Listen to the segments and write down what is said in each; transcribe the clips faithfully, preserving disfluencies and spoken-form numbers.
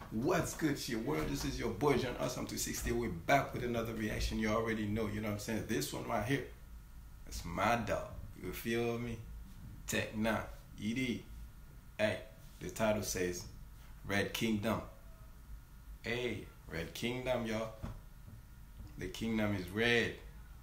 What's good, shit world? This is your boy John Awesome two sixty. We're back with another reaction. You already know, you know what I'm saying? This one right here, it's my dog. You feel me? Tech Nine, E D. Hey, the title says Red Kingdom. Hey, Red Kingdom, y'all. The kingdom is red.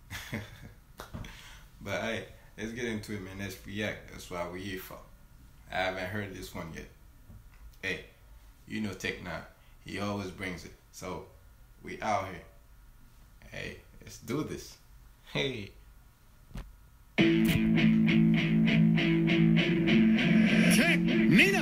But hey, let's get into it, man. Let's react. That's why we're here for. I haven't heard this one yet. Hey, you know Tech Nine. He always brings it. So, we out here. Hey, let's do this. Hey. Tech Nina.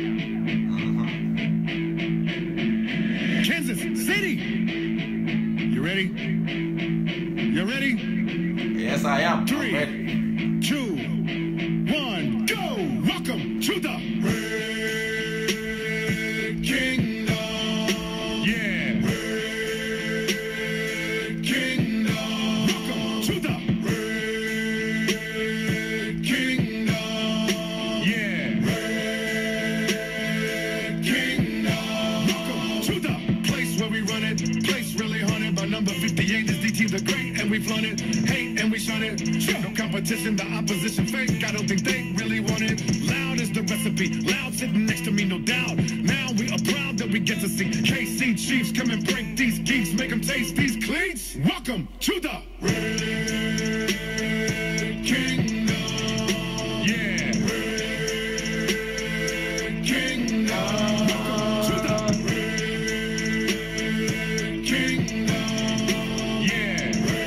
Mm-hmm. Kansas City. You ready? You ready? Yes, I am. Three, I'm ready. two, one, go! Welcome to the Red Kingdom. Yeah. Red Kingdom. Welcome to the Red Kingdom. Yeah. Red Kingdom. Welcome to the place where we run it. Place really haunted by number fifty-eight is D T the Great, and we flaunt it. Hate and we shun it. No competition, the opposition fake. I don't think they really want it. Loud is the recipe. Loud sitting next to me, no doubt. Now we are proud that we get to see K C Chiefs come and break these geeks, make them taste these cleats. Welcome to the Red Kingdom. Yeah. Red Kingdom. Welcome to the Red Kingdom. Yeah.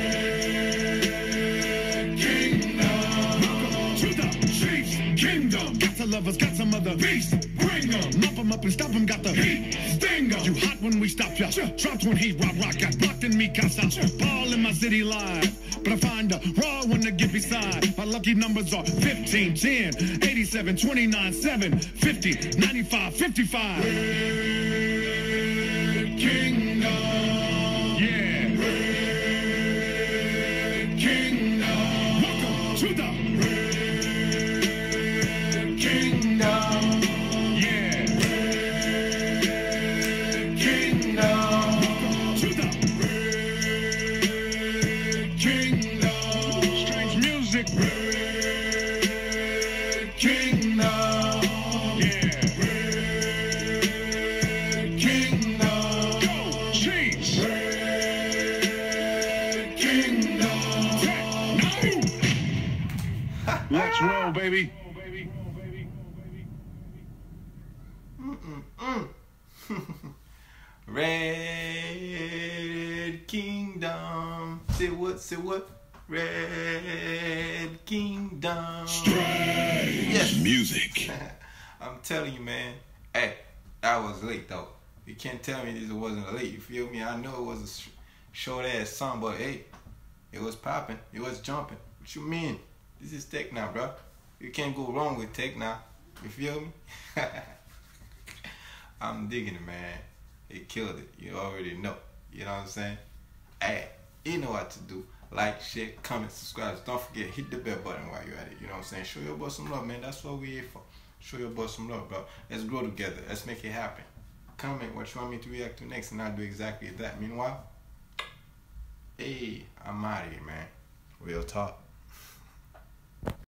Red Kingdom. Welcome to the Chiefs Kingdom. Got some lovers, got some other beasts. Bring them, mop them up and stop them. Got the heat, sting 'em. You hot when we stop ya. Dropped when heat, rock, rock. Got blocked in me, casa. Ball in my city live. But I find a raw one to get beside. My lucky numbers are fifteen, ten, eighty-seven, twenty-nine, seven, fifty, ninety-five, fifty-five. Red Kingdom. Yeah. Red Kingdom. Welcome to the Red Kingdom. Yeah. Red Kingdom. Welcome to the Red Kingdom. Strange music. Red Kingdom. Yeah. Red Kingdom. Go Chiefs. Red Kingdom. No. Let's roll, baby. Mm-mm-mm. Red Kingdom. Say what? Say what? Red Kingdom. Strange Yes. music. I'm telling you, man. Hey, that was late though. You can't tell me this wasn't late. You feel me? I know it was a sh short ass song, but hey, it was popping. It was jumping. What you mean? This is Tech Now, bro. You can't go wrong with Tech Now. You feel me? I'm digging it, man. He killed it. You already know. You know what I'm saying? Hey, you know what to do. Like, share, comment, subscribe. Don't forget, hit the bell button while you're at it. You know what I'm saying? Show your boy some love, man. That's what we're here for. Show your boy some love, bro. Let's grow together. Let's make it happen. Comment what you want me to react to next, and I'll do exactly that. Meanwhile, hey, I'm out of here, man. Real talk.